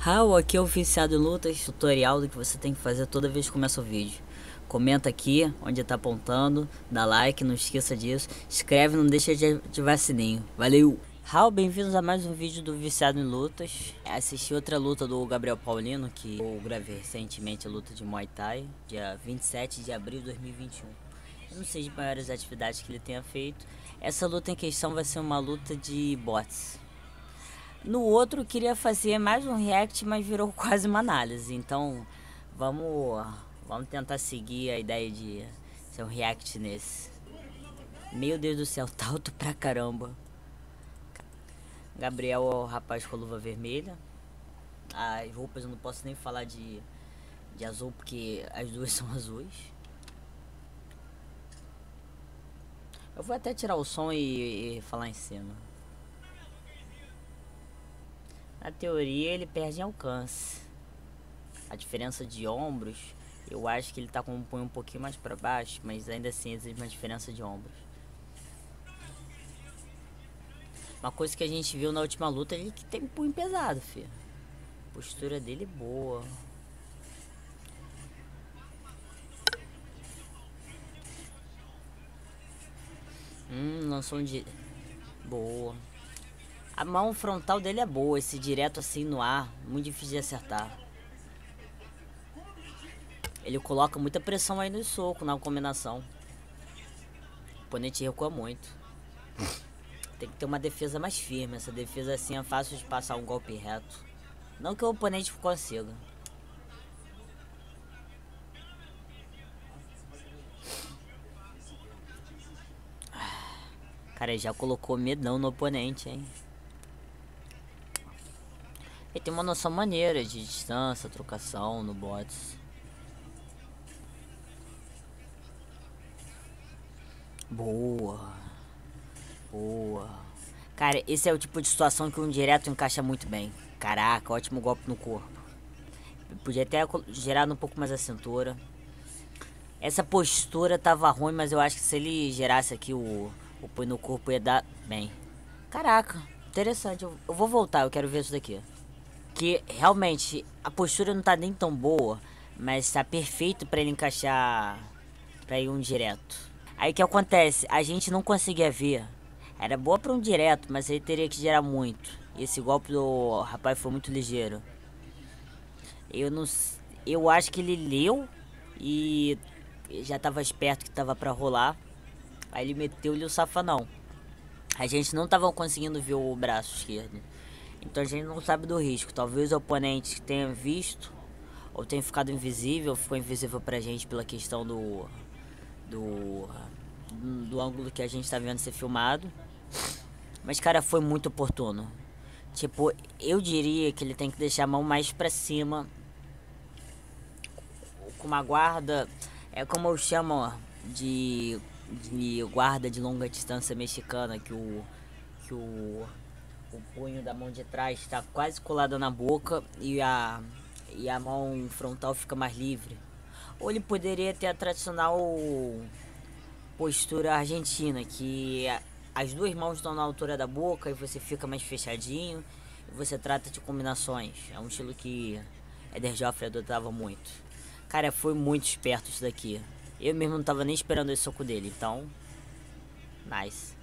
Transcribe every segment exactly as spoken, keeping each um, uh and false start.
How, aqui é o Viciado em Lutas, tutorial do que você tem que fazer toda vez que começa o vídeo. Comenta aqui onde tá apontando, dá like, não esqueça disso, inscreve, não deixa de ativar sininho. Valeu! How, bem-vindos a mais um vídeo do Viciado em Lutas. Assisti outra luta do Gabriel Paulino, que eu gravei recentemente, a luta de Muay Thai, dia vinte e sete de abril de dois mil e vinte e um. Eu não sei de maiores atividades que ele tenha feito. Essa luta em questão vai ser uma luta de bots. No outro eu queria fazer mais um react, mas virou quase uma análise. Então vamos, vamos tentar seguir a ideia de ser um react nesse. Meu Deus do céu, tá alto pra caramba. Gabriel é o rapaz com a luva vermelha. As roupas eu não posso nem falar de, de azul porque as duas são azuis. Eu vou até tirar o som e, e falar em cima. Na teoria ele perde em alcance. A diferença de ombros, eu acho que ele tá com um punho um pouquinho mais para baixo, mas ainda assim existe uma diferença de ombros. Uma coisa que a gente viu na última luta, ele que tem um punho pesado, filho. A postura dele é boa. Hum, lançou um de... Boa. A mão frontal dele é boa, esse direto assim no ar, muito difícil de acertar. Ele coloca muita pressão aí no soco, na combinação. O oponente recua muito. Tem que ter uma defesa mais firme, essa defesa assim é fácil de passar um golpe reto. Não que o oponente consiga. Cara, já colocou medão no oponente, hein. Ele tem uma noção maneira de distância, trocação no bots. Boa. Boa. Cara, esse é o tipo de situação que um direto encaixa muito bem. Caraca, ótimo golpe no corpo. Podia até girar um pouco mais a cintura. Essa postura tava ruim, mas eu acho que se ele girasse aqui o, o punho no corpo ia dar bem. Caraca, interessante. Eu, eu vou voltar, eu quero ver isso daqui. Que realmente a postura não tá nem tão boa, mas tá perfeito pra ele encaixar pra ir um direto. Aí o que acontece? A gente não conseguia ver. Era boa pra um direto, mas ele teria que girar muito. Esse golpe do rapaz foi muito ligeiro. Eu não, eu acho que ele leu e já tava esperto que tava pra rolar. Aí ele meteu-lhe o safanão. A gente não tava conseguindo ver o braço esquerdo. Então a gente não sabe do risco. Talvez o oponente tenha visto ou tenha ficado invisível. Ficou invisível pra gente pela questão do do, do ângulo que a gente tá vendo ser filmado. Mas cara, foi muito oportuno. Tipo, eu diria que ele tem que deixar a mão mais pra cima, com uma guarda, é como eu chamo de, de guarda de longa distância mexicana, que o que o o punho da mão de trás está quase colado na boca e a, e a mão frontal fica mais livre. Ou ele poderia ter a tradicional postura argentina, que as duas mãos estão na altura da boca e você fica mais fechadinho e você trata de combinações. É um estilo que Eder Joffrey adotava muito. Cara, foi muito esperto isso daqui. Eu mesmo não tava nem esperando esse soco dele, então... Nice.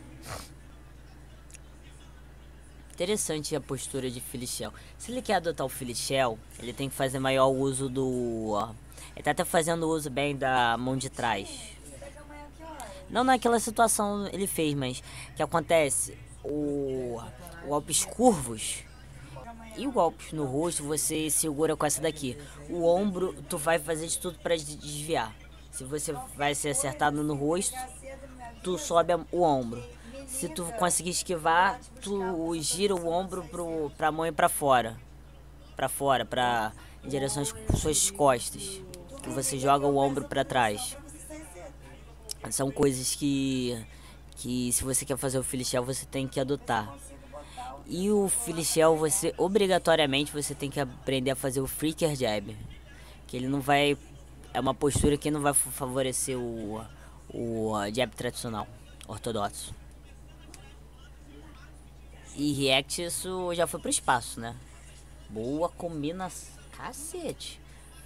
Interessante a postura de Filichel. Se ele quer adotar o Filichel, ele tem que fazer maior uso do... Ó, ele tá até fazendo uso bem da mão de trás. Não naquela situação ele fez, mas o que acontece? O, o golpes curvos e o golpes no rosto você segura com essa daqui. O ombro tu vai fazer de tudo para desviar. Se você vai ser acertado no rosto, tu sobe o ombro. Se tu conseguir esquivar, tu gira o ombro pro, pra mão e pra fora. Pra fora, pra, em direção às suas costas. Que você joga o ombro pra trás. São coisas que, que se você quer fazer o Filichel, você tem que adotar. E o Filichel, você, obrigatoriamente, você tem que aprender a fazer o Freaker Jab. Que ele não vai... É uma postura que não vai favorecer o, o jab tradicional, ortodoxo. E React isso já foi pro espaço, né? Boa combinação. Cacete.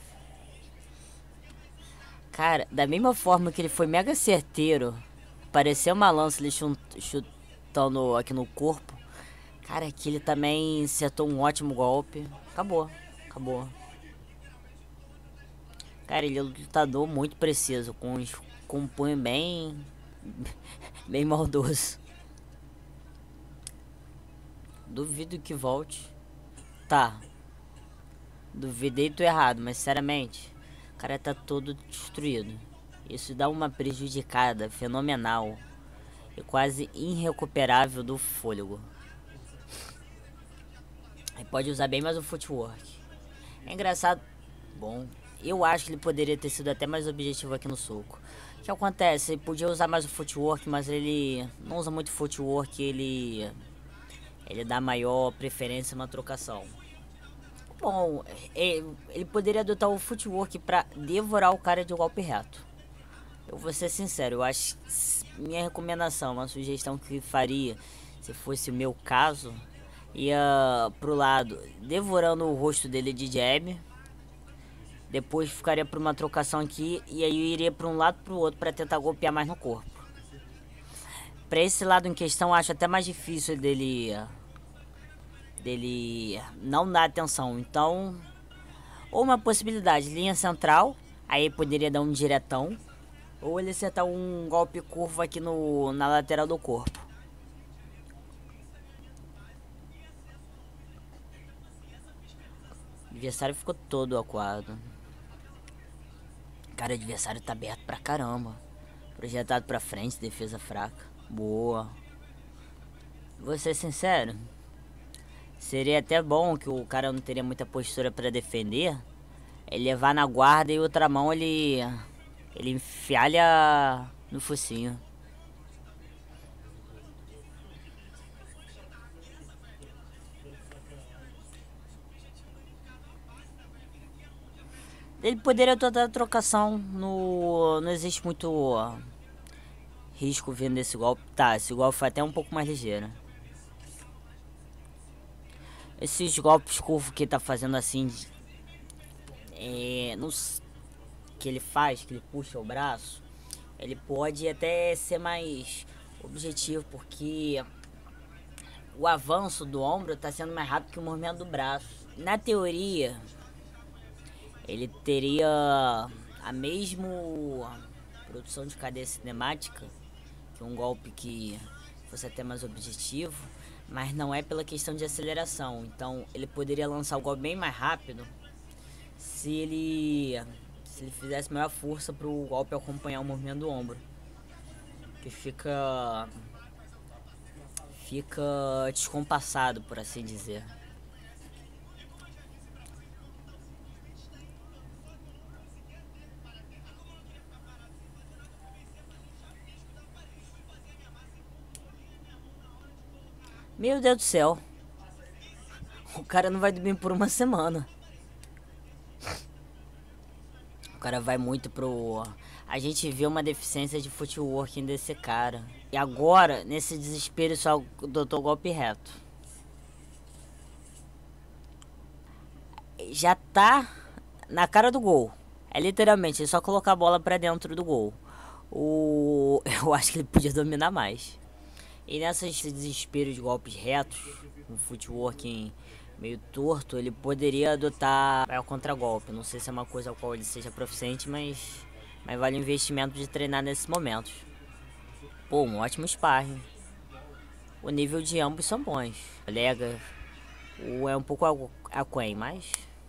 Cara, da mesma forma que ele foi mega certeiro, pareceu uma lança ele chutando aqui no corpo. Cara, aqui ele também acertou um ótimo golpe. Acabou, acabou. Cara, ele é um lutador muito preciso, com, com um punho bem, bem maldoso. Duvido que volte. Tá. Duvidei do errado, mas sinceramente, o cara tá todo destruído. Isso dá uma prejudicada fenomenal e quase irrecuperável do fôlego. Aí pode usar bem mais o footwork. É engraçado. Bom, eu acho que ele poderia ter sido até mais objetivo aqui no soco. O que acontece? Ele podia usar mais o footwork, mas ele não usa muito footwork, ele ele dá maior preferência na trocação. Bom, ele poderia adotar o footwork pra devorar o cara de golpe reto. Eu vou ser sincero, eu acho que minha recomendação, uma sugestão que faria, se fosse o meu caso, ia pro lado devorando o rosto dele de jab. Depois ficaria por uma trocação aqui e aí eu iria para um lado para o outro para tentar golpear mais no corpo. Para esse lado em questão, acho até mais difícil dele dele não dar atenção. Então, ou uma possibilidade, linha central, aí poderia dar um diretão, ou ele acertar um golpe curvo aqui no, na lateral do corpo. O adversário ficou todo acuado. Cara, o adversário tá aberto pra caramba. Projetado pra frente, defesa fraca. Boa. Vou ser sincero, seria até bom que o cara não teria muita postura pra defender. Ele levar na guarda e outra mão ele... Ele enfialha no focinho. Ele poderia toda a trocação, no, não existe muito uh, risco vindo desse golpe. Tá, esse golpe foi até um pouco mais ligeiro. Esses golpes curvos que ele tá fazendo assim, é, no, que ele faz, que ele puxa o braço, ele pode até ser mais objetivo, porque o avanço do ombro tá sendo mais rápido que o movimento do braço. Na teoria, ele teria a mesma produção de cadeia cinemática que um golpe que fosse até mais objetivo, mas não é pela questão de aceleração. Então ele poderia lançar o golpe bem mais rápido se ele se ele fizesse maior força para o golpe acompanhar o movimento do ombro, que fica fica descompassado, por assim dizer. Meu Deus do céu. O cara não vai dormir por uma semana. O cara vai muito pro... A gente vê uma deficiência de footwork desse cara. E agora, nesse desespero, só adotou o golpe reto. Já tá na cara do gol. É literalmente, é só colocar a bola pra dentro do gol. O... Eu acho que ele podia dominar mais. E nessas desesperos de golpes retos, um footwork meio torto, ele poderia adotar o contragolpe. Não sei se é uma coisa a qual ele seja proficiente, mas, mas vale o investimento de treinar nesses momentos. Pô, um ótimo sparring. O nível de ambos são bons. Colega, o é um pouco aquém, mas...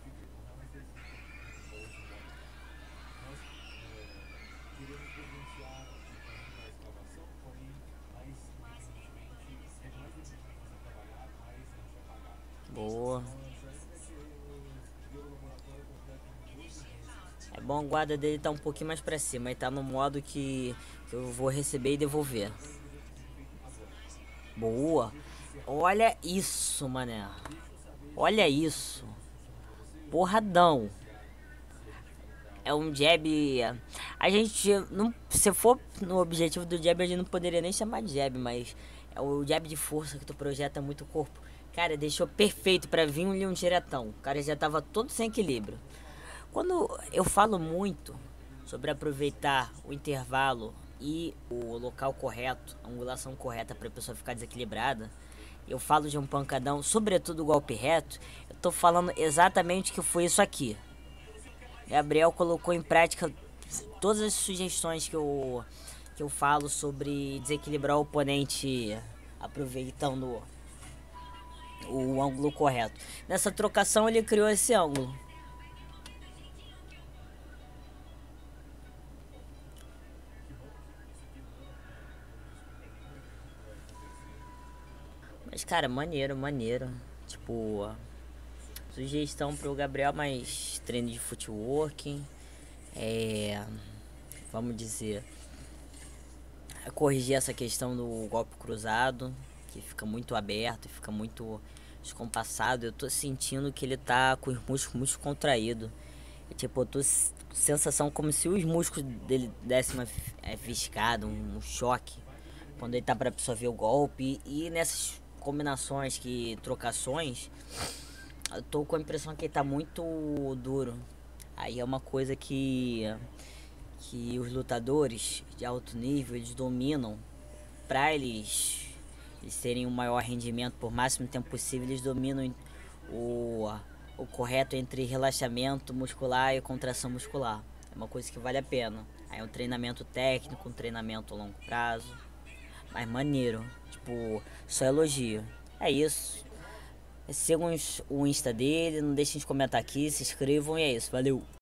Boa. É bom a guarda dele tá um pouquinho mais pra cima. Ele tá no modo que, que eu vou receber e devolver. Boa. Olha isso, mané. Olha isso. Porradão. É um jab... A gente não... Se for no objetivo do jab, a gente não poderia nem chamar de jab, mas... É o jab de força que tu projeta muito o corpo. Cara, deixou perfeito pra vir um, um diretão. O cara já tava todo sem equilíbrio. Quando eu falo muito sobre aproveitar o intervalo e o local correto, a angulação correta para a pessoa ficar desequilibrada, eu falo de um pancadão, sobretudo o golpe reto, eu tô falando exatamente que foi isso aqui. Gabriel colocou em prática todas as sugestões que eu, que eu falo sobre desequilibrar o oponente aproveitando o ângulo correto. Nessa trocação ele criou esse ângulo. Mas cara, maneiro, maneiro. Tipo, sugestão pro Gabriel, mais treino de footwork. É, vamos dizer, corrigir essa questão do golpe cruzado, que fica muito aberto, fica muito descompassado. Eu tô sentindo que ele tá com os músculos muito contraídos. E, tipo, eu tô com sensação como se os músculos dele dessem uma fiscada, um, um choque quando ele tá para absorver o golpe. E nessas combinações, que trocações, eu tô com a impressão que ele tá muito duro. Aí é uma coisa que que os lutadores de alto nível eles dominam. Para eles, eles terem um maior rendimento por máximo tempo possível, eles dominam o, o correto entre relaxamento muscular e contração muscular. É uma coisa que vale a pena. Aí é um treinamento técnico, um treinamento a longo prazo. Mas maneiro, tipo, só elogio. É isso. Sigam o Insta dele, não deixem de comentar aqui, se inscrevam e é isso. Valeu!